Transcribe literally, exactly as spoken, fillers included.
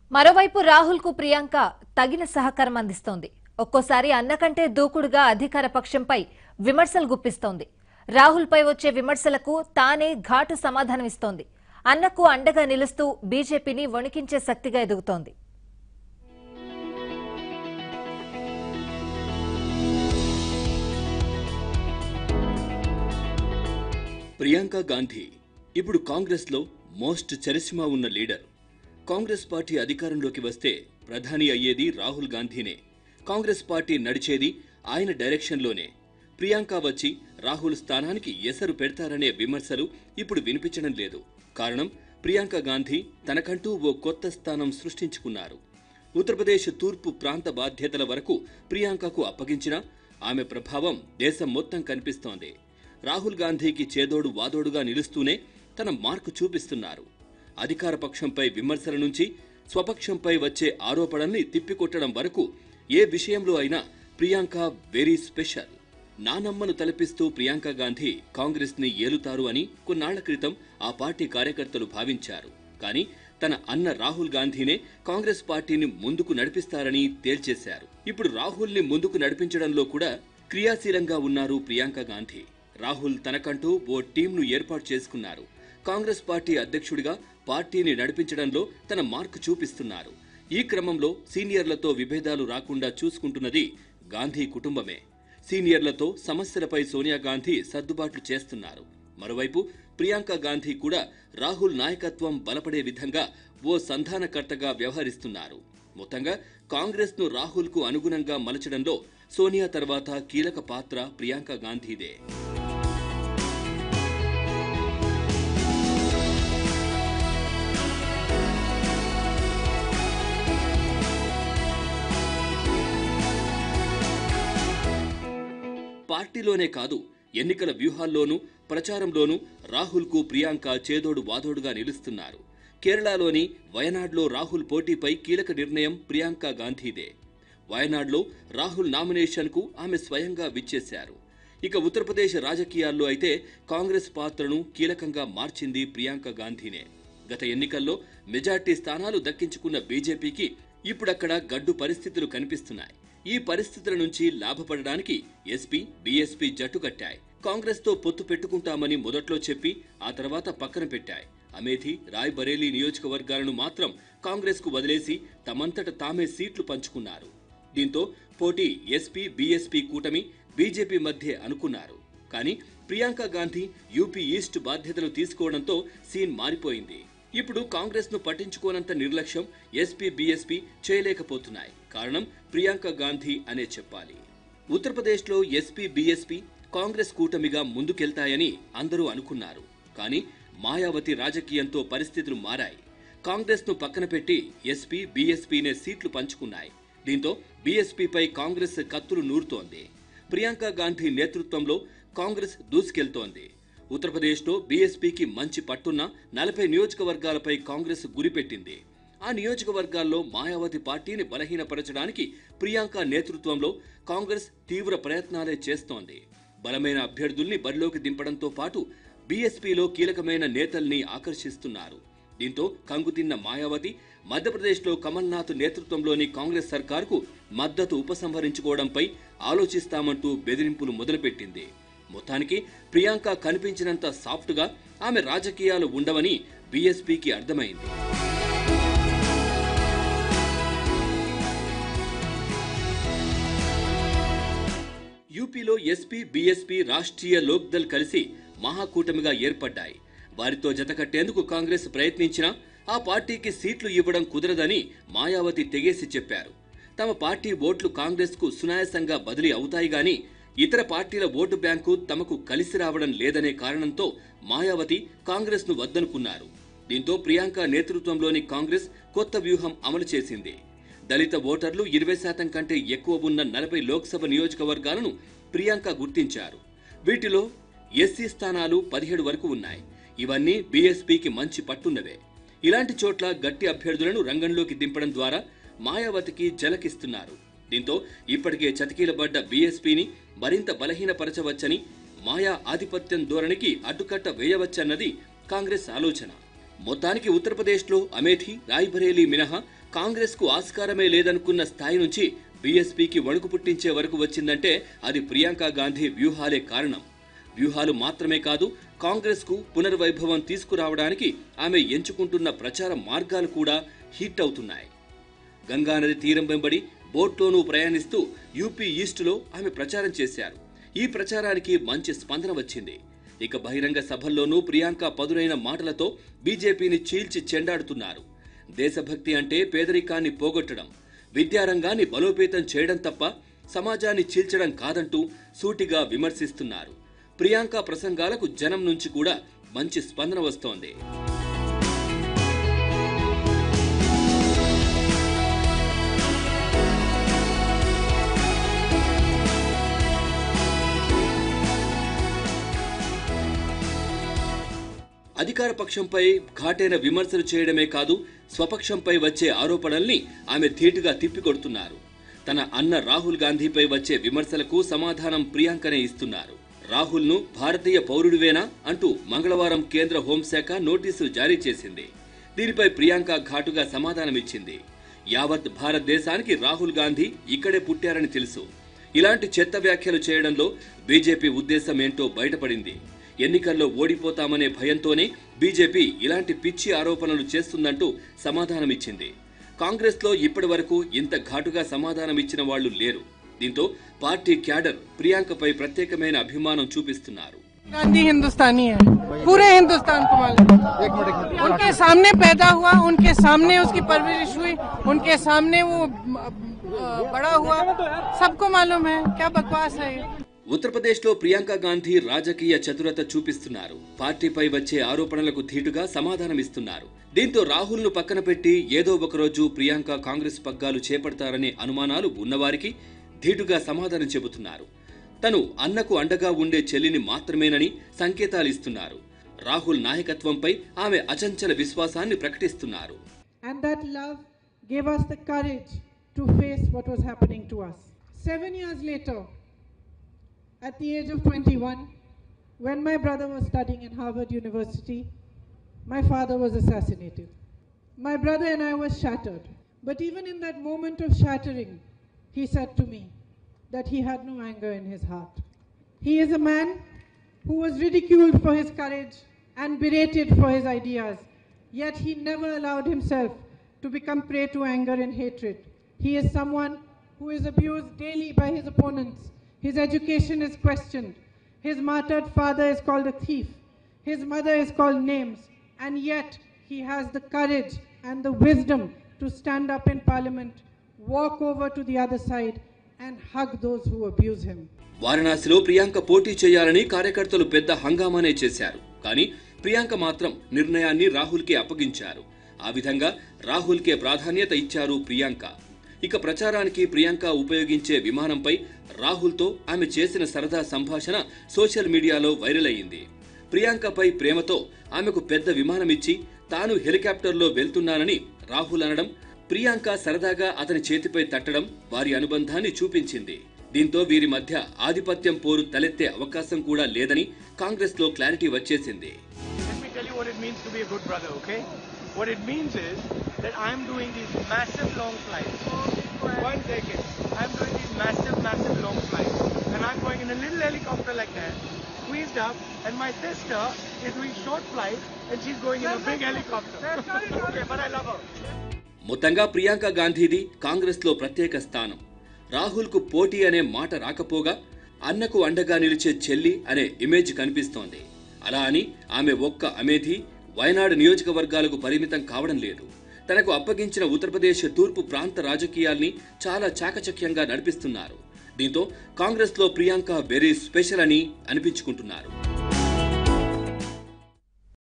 మరోవైపు రాహుల్ కు ప్రియాంక తగిన సహకారం అందిస్తోంది. ఒక్కోసారి అన్నకంటే దూకుడుగా అధికార పక్షంపై విమర్శలు గుప్పిస్తోంది. రాహుల్ పై వచ్చే విమర్శలకు తానే ఘాటు సమాధానమిస్తోంది. అన్నకు అండగా నిలుస్తూ బీజేపీని వణికించే శక్తిగా ఎదుగుతోంది. ప్రియాంక గాంధీ ఇప్పుడు కాంగ్రెస్ లో మోస్ట్ చరిష్మా ఉన్న లీడర్. కాంగ్రెస్ పార్టీ అధికారంలోకి వస్తే ప్రధాని అయ్యేది రాహుల్ గాంధీనే. కాంగ్రెస్ పార్టీ నడిచేది ఆయన డైరెక్షన్లోనే. ప్రియాంక వచ్చి రాహుల్ స్థానానికి ఎసరు పెడతారనే విమర్శలు ఇప్పుడు వినిపించడం లేదు. కారణం, ప్రియాంక గాంధీ తనకంటూ ఓ కొత్త స్థానం సృష్టించుకున్నారు. ఉత్తరప్రదేశ్ తూర్పు ప్రాంత బాధ్యతల వరకు ప్రియాంకకు అప్పగించినా ఆమె ప్రభావం దేశం మొత్తం కనిపిస్తోంది. రాహుల్ గాంధీకి చేదోడు వాదోడుగా నిలుస్తూనే తన మార్కు చూపిస్తున్నారు. అధికార పక్షంపై విమర్శల నుంచి స్వపక్షంపై వచ్చే ఆరోపణల్ని తిప్పికొట్టడం వరకు ఏ విషయంలో అయినా ప్రియాంక వెరీ స్పెషల్. నానమ్మను తలపిస్తూ ప్రియాంక గాంధీ కాంగ్రెస్ ని ఏలుతారు అని కొన్నాళ్ల క్రితం ఆ పార్టీ కార్యకర్తలు భావించారు. కానీ తన అన్న రాహుల్ గాంధీనే కాంగ్రెస్ పార్టీని ముందుకు నడిపిస్తారని తేల్చేశారు. ఇప్పుడు రాహుల్ ని ముందుకు నడిపించడంలో కూడా క్రియాశీలంగా ఉన్నారు ప్రియాంక గాంధీ. రాహుల్ తనకంటూ ఓ టీంను ఏర్పాటు చేసుకున్నారు. కాంగ్రెస్ పార్టీ అధ్యక్షుడిగా పార్టీని నడిపించడంలో తన మార్కు చూపిస్తున్నారు. ఈ క్రమంలో సీనియర్లతో విభేదాలు రాకుండా చూసుకుంటున్నది గాంధీ కుటుంబమే. సీనియర్లతో సమస్యలపై సోనియా గాంధీ సర్దుబాట్లు చేస్తున్నారు. మరోవైపు ప్రియాంక గాంధీ కూడా రాహుల్ నాయకత్వం బలపడే విధంగా ఓ సంధానకర్తగా వ్యవహరిస్తున్నారు. మొత్తంగా కాంగ్రెస్ ను రాహుల్ కు అనుగుణంగా మలచడంలో సోనియా తర్వాత కీలక పాత్ర ప్రియాంక గాంధీదే. పార్టీలోనే కాదు, ఎన్నికల వ్యూహాల్లోనూ ప్రచారంలోనూ రాహుల్ కు ప్రియాంక చేదోడు వాదోడుగా నిలుస్తున్నారు. కేరళలోని వయనాడ్లో రాహుల్ పోటీపై కీలక నిర్ణయం ప్రియాంక గాంధీదే. వయనాడ్లో రాహుల్ నామినేషన్ కు ఆమె స్వయంగా విచ్చేశారు. ఇక ఉత్తరప్రదేశ్ రాజకీయాల్లో అయితే కాంగ్రెస్ పాత్రను కీలకంగా మార్చింది ప్రియాంక గాంధీనే. గత ఎన్నికల్లో మెజార్టీ స్థానాలు దక్కించుకున్న బీజేపీకి ఇప్పుడక్కడ గడ్డు పరిస్థితులు కనిపిస్తున్నాయి. ఈ పరిస్థితుల నుంచి లాభపడడానికి ఎస్పీ, బీఎస్పీ జట్టు కట్టాయి. కాంగ్రెస్ తో పొత్తు పెట్టుకుంటామని మొదట్లో చెప్పి ఆ తర్వాత పక్కన పెట్టాయి. అమేథీ, రాయ్ బరేలీ నియోజకవర్గాలను మాత్రం కాంగ్రెస్ కు వదిలేసి తమంతట తామే సీట్లు పంచుకున్నారు. దీంతో పోటీ ఎస్పీ, బీఎస్పీ కూటమి, బీజేపీ మధ్య అనుకున్నారు. కానీ ప్రియాంక గాంధీ యూపీ ఈస్ట్ బాధ్యతలు తీసుకోవడంతో సీన్ మారిపోయింది. ఇప్పుడు కాంగ్రెస్ ను పట్టించుకోనంత నిర్లక్ష్యం ఎస్పీ, బీఎస్పీ చేయలేకపోతున్నాయి. కారణం ప్రియాంక గాంధీ అనే చెప్పాలి. ఉత్తరప్రదేశ్ లో ఎస్పీ, బీఎస్పీ కాంగ్రెస్ కూటమిగా ముందుకెళ్తాయని అందరూ అనుకున్నారు. కానీ మాయావతి రాజకీయంతో పరిస్థితులు మారాయి. కాంగ్రెస్ ను పక్కన పెట్టి ఎస్పీ, బీఎస్పీనే సీట్లు పంచుకున్నాయి. దీంతో బీఎస్పీపై కాంగ్రెస్ కత్తులు నూరుతోంది. ప్రియాంక గాంధీ నేతృత్వంలో కాంగ్రెస్ దూసుకెళ్తోంది. ఉత్తరప్రదేశ్లో బీఎస్పీకి మంచి పట్టున్న నలభై నియోజకవర్గాలపై కాంగ్రెస్ గురిపెట్టింది. ఆ నియోజకవర్గాల్లో మాయావతి పార్టీని బలహీనపరచడానికి ప్రియాంక నేతృత్వంలో కాంగ్రెస్ తీవ్ర ప్రయత్నాలే చేస్తోంది. బలమైన అభ్యర్థుల్ని బరిలోకి దింపడంతో పాటు బీఎస్పీలో కీలకమైన నేతల్ని ఆకర్షిస్తున్నారు. దీంతో కంగుతిన్న మాయావతి మధ్యప్రదేశ్లో కమల్నాథ్ నేతృత్వంలోని కాంగ్రెస్ సర్కార్కు మద్దతు ఉపసంహరించుకోవడంపై ఆలోచిస్తామంటూ బెదిరింపులు మొదలుపెట్టింది. మొత్తానికి ప్రియాంక కనిపించినంత సాఫ్ట్గా ఆమె రాజకీయాలు ఉండవని బీఎస్పీకి అర్థమైంది. యూపీలో ఎస్పీ, బీఎస్పీ, రాష్ట్రీయ లోక్దల్ కలిసి మహాకూటమిగా ఏర్పడ్డాయి. వారితో జతకట్టేందుకు కాంగ్రెస్ ప్రయత్నించినా ఆ పార్టీకి సీట్లు ఇవ్వడం కుదరదని మాయావతి తెగేసి చెప్పారు. తమ పార్టీ ఓట్లు కాంగ్రెస్ కు సునాయాసంగా బదిలీ అవుతాయి గాని ఇతర పార్టీల ఓటు బ్యాంకు తమకు కలిసి రావడం లేదనే కారణంతో మాయావతి కాంగ్రెస్ ను వద్దనుకున్నారు. దీంతో ప్రియాంక నేతృత్వంలోని కాంగ్రెస్ కొత్త వ్యూహం అమలు చేసింది. దళిత ఓటర్లు ఇరవై శాతం కంటే ఎక్కువ ఉన్న నలభై లోక్సభ నియోజకవర్గాలను ప్రియాంక గుర్తించారు. వీటిలో ఎస్సీ స్థానాలు పదిహేడు వరకు ఉన్నాయి. ఇవన్నీ బీఎస్పీకి మంచి పట్టున్నవే. ఇలాంటి చోట్ల గట్టి అభ్యర్థులను రంగంలోకి దింపడం ద్వారా మాయావతికి జలకిస్తున్నారు. దీంతో ఇప్పటికే చతికిలబడ్డ బీఎస్పీని మరింత బలహీనపరచవచ్చని, మాయా ఆధిపత్యం ధోరణికి అడ్డుకట్ట వేయవచ్చన్నది కాంగ్రెస్ ఆలోచన. మొత్తానికి ఉత్తరప్రదేశ్లో అమేఠీ, రాయ్బరేలీ మినహా కాంగ్రెస్ కు ఆస్కారమే లేదనుకున్న స్థాయి నుంచి బీఎస్పీకి వణుకు పుట్టించే వరకు వచ్చిందంటే అది ప్రియాంక గాంధీ వ్యూహాలే కారణం. వ్యూహాలు మాత్రమే కాదు, కాంగ్రెస్ కు పునర్వైభవం తీసుకురావడానికి ఆమె ఎంచుకుంటున్న ప్రచార మార్గాలు కూడా హిట్ అవుతున్నాయి. గంగానది తీరం వెంబడి బోట్లోనూ ప్రయాణిస్తూ యూపీ ఈస్టులో ఆమె ప్రచారం చేశారు. ఈ ప్రచారానికి మంచి స్పందన వచ్చింది. ఇక బహిరంగ సభల్లోనూ ప్రియాంక పదునైన మాటలతో బీజేపీని చీల్చి చెండాడుతున్నారు. దేశభక్తి అంటే పేదరికాన్ని పోగొట్టడం, విద్యారంగాన్ని బలోపేతం చేయడం తప్ప సమాజాన్ని చీల్చడం కాదంటూ సూటిగా విమర్శిస్తున్నారు. ప్రియాంక ప్రసంగాలకు జనం నుంచి కూడా మంచి స్పందన వస్తోంది. అధికార పక్షంపై ఘాటైన విమర్శలు చేయడమే కాదు, స్వపక్షంపై వచ్చే ఆరోపణల్ని ఆమె ధీటుగా తిప్పికొడుతున్నారు. తన అన్న రాహుల్ గాంధీపై వచ్చే విమర్శలకు సమాధానం ప్రియాంకనే ఇస్తున్నారు. రాహుల్ ను భారతీయ పౌరుడివేనా అంటూ మంగళవారం కేంద్ర హోంశాఖ నోటీసులు జారీ చేసింది. దీనిపై ప్రియాంక ఘాటుగా సమాధానమిచ్చింది. యావత్ భారతదేశానికి రాహుల్ గాంధీ ఇక్కడే పుట్టారని తెలుసు. ఇలాంటి చెత్త వ్యాఖ్యలు చేయడంలో బీజేపీ ఉద్దేశం ఏంటో బయటపడింది. ఎన్నికల్లో ఓడిపోతామనే భయంతోనే బీజేపీ ఇలాంటి పిచ్చి ఆరోపణలు చేస్తుందంటూ సమాధానమిచ్చింది. కాంగ్రెస్ లో ఇప్పటి వరకు ఇంత ఘాటుగా సమాధానమిచ్చిన వాళ్లు లేరు. దీంతో పార్టీ క్యాడర్ ప్రియాంకపై ప్రత్యేకమైన అభిమానం చూపిస్తున్నారు. गांधी हिंदुस्तानी है, पूरे हिंदुस्तान को मालूम। उनके सामने पैदा हुआ, उनके सामने उसकी परवरिश हुई, उनके सामने वो बड़ा हुआ, सबको मालूम है। क्या बकवास है ये। ఉత్తరప్రదేశ్ లో ప్రియాంక గాంధీ రాజకీయ చతురత చూపిస్తున్నారు. పార్టీపై వచ్చే ఆరోపణలకు ధీటుగా సమాధానమిస్తున్నారు. దీంతో రాహుల్ ను పక్కన పెట్టి ఏదో ఒకరోజు ప్రియాంక కాంగ్రెస్ పగ్గాలు చేపడతారనే అనుమానాలు ఉన్నవారికి ధీటుగా సమాధానం చెబుతున్నారు. తను అన్నకు అండగా ఉండే చెల్లిని మాత్రమేనని సంకేతాలు ఇస్తున్నారు. రాహుల్ నాయకత్వంపై ఆమె అచంచల విశ్వాసాన్ని ప్రకటిస్తున్నారు. And that love gave us the courage to face what was happening to us. Seven years later, at the age of twenty-one, when my brother was studying in Harvard University, my father was assassinated. My brother and I were shattered. But even in that moment of shattering, he said to me that he had no anger in his heart. He is a man who was ridiculed for his courage and berated for his ideas, yet he never allowed himself to become prey to anger and hatred. He is someone who is abused daily by his opponents. His education is questioned. His martyred father is called a thief. His mother is called names. And yet he has the courage and the wisdom to stand up in parliament, walk over to the other side and hug those who abuse him. వారణాసిలో ప్రియాంక పోటీ చేయాలని కార్యకర్తలు పెద్ద హంగామానే చేశారు. కానీ ప్రియాంక మాత్రం నిర్ణయాన్ని రాహుల్కి అప్పగించారు. ఆ విధంగా రాహుల్కే ప్రాధాన్యత ఇచ్చారు ప్రియాంక. ఇక ప్రచారానికి ప్రియాంక ఉపయోగించే విమానంపై రాహుల్తో ఆమె చేసిన సరదా సంభాషణ సోషల్ మీడియాలో వైరల్ అయింది. ప్రియాంకపై ప్రేమతో ఆమెకు పెద్ద విమానమిచ్చి తాను హెలికాప్టర్లో వెళ్తున్నానని రాహుల్ అనడం, ప్రియాంక సరదాగా అతని చేతిపై తట్టడం వారి అనుబంధాన్ని చూపించింది. దీంతో వీరి మధ్య ఆధిపత్యం పోరు తలెత్తే అవకాశం కూడా లేదని కాంగ్రెస్ లో క్లారిటీ వచ్చేసింది. What it means is that I'm doing these massive long flights. One second. I'm doing these massive, massive long flights. And I'm going in a little helicopter like that, squeezed up, and my sister is doing short flights and she's going in a big helicopter. Okay, but I love her. మొత్తంగా ప్రియాంక గాంధీది కాంగ్రెస్ లో ప్రత్యేక స్థానం. రాహుల్ కు పోటీ అనే మాట రాకపోగా అన్నకు అండగా నిలిచే చెల్లి అనే ఇమేజ్ కనిపిస్తోంది. అలా అని ఆమె ఒక్క అమేథీ, వయనాడు నియోజకవర్గాలకు పరిమితం కావడం లేదు. తనకు అప్పగించిన ఉత్తరప్రదేశ్ తూర్పు ప్రాంత రాజకీయాల్ని చాలా చాకచక్యంగా నడిపిస్తున్నారు. దీంతో కాంగ్రెస్ లో ప్రియాంక వెరీ స్పెషల్ అని అనిపించుకుంటున్నారు.